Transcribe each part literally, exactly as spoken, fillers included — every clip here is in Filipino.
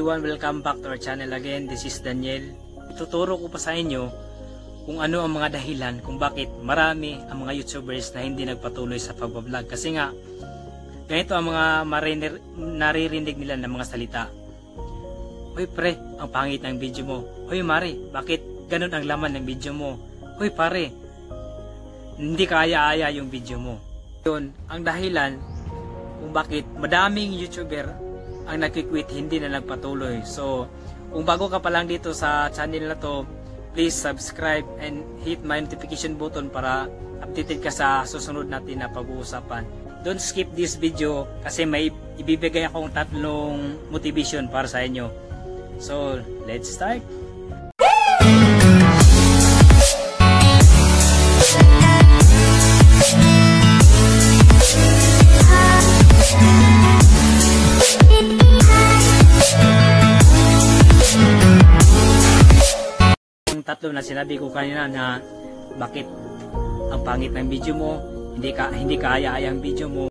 everyone, welcome back to our channel again. This is Daniel. Ituturo ko pa sa inyo kung ano ang mga dahilan kung bakit marami ang mga YouTubers na hindi nagpatuloy sa pagbablog. Kasi nga, ganito ang mga mariner, naririnig nila ng mga salita. Hoy pre, ang pangit ng video mo. Hoy mare, bakit ganun ang laman ng video mo? Hoy pare, hindi kaya-aya yung video mo. Yun, ang dahilan kung bakit madaming YouTuber ang nagkikwit, hindi na nagpatuloy. So, kung bago ka pa lang dito sa channel na to, please subscribe and hit my notification button para updated ka sa susunod natin na pag-uusapan. Don't skip this video kasi may ibibigay akong tatlong motivation para sa inyo. So, let's start! Tatlo na sinabi ko kanina na bakit ang pangit ng video mo, hindi ka hindi kaya-aya ang video mo.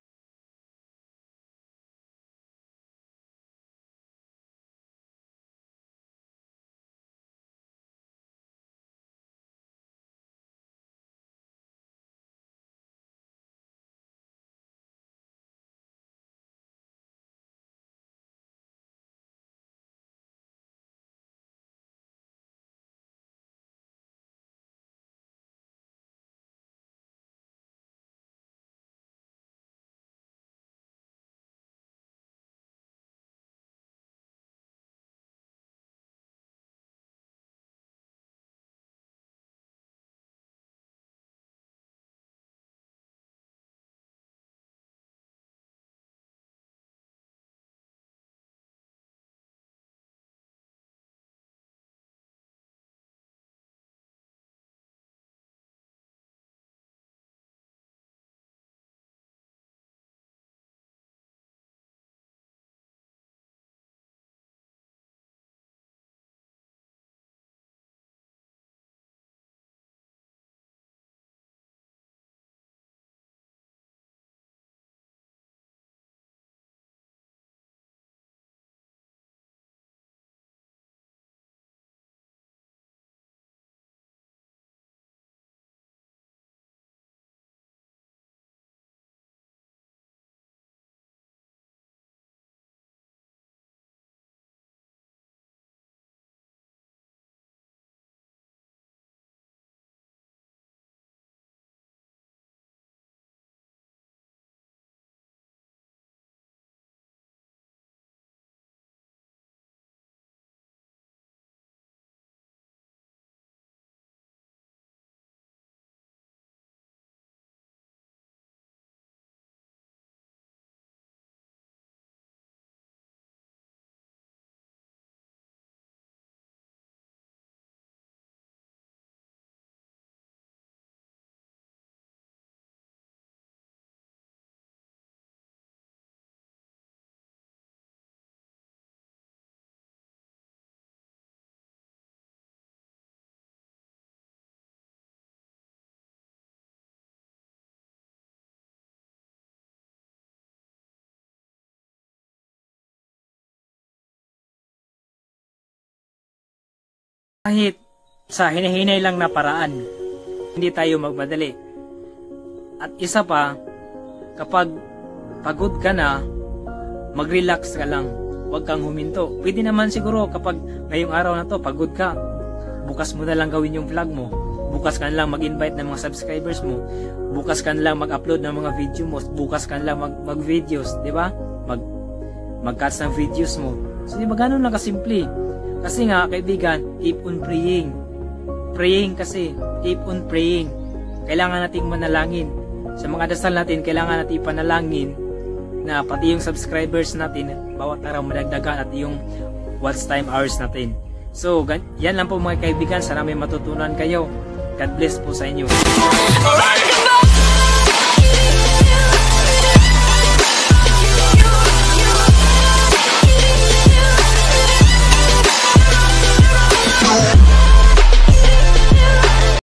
Kahit sa hinahinay lang na paraan, hindi tayo magmadali. At isa pa, kapag pagod ka na, mag-relax ka lang. Huwag kang huminto. Pwede naman siguro kapag ngayong araw na to, pagod ka, bukas mo na lang gawin yung vlog mo. Bukas ka na lang mag-invite ng mga subscribers mo. Bukas ka na lang mag-upload ng mga video mo. Bukas ka na lang mag-videos, di ba? Mag mag-cuts ng videos mo. So, di ba ganun lang kasimple? Kasi nga, kaibigan, keep on praying. Praying kasi, keep on praying. Kailangan nating manalangin. Sa mga dasal natin, kailangan natin ipanalangin na pati yung subscribers natin, bawat araw madagdagan at yung watch time hours natin. So, yan lang po mga kaibigan. Sana may matutunan kayo. God bless po sa inyo.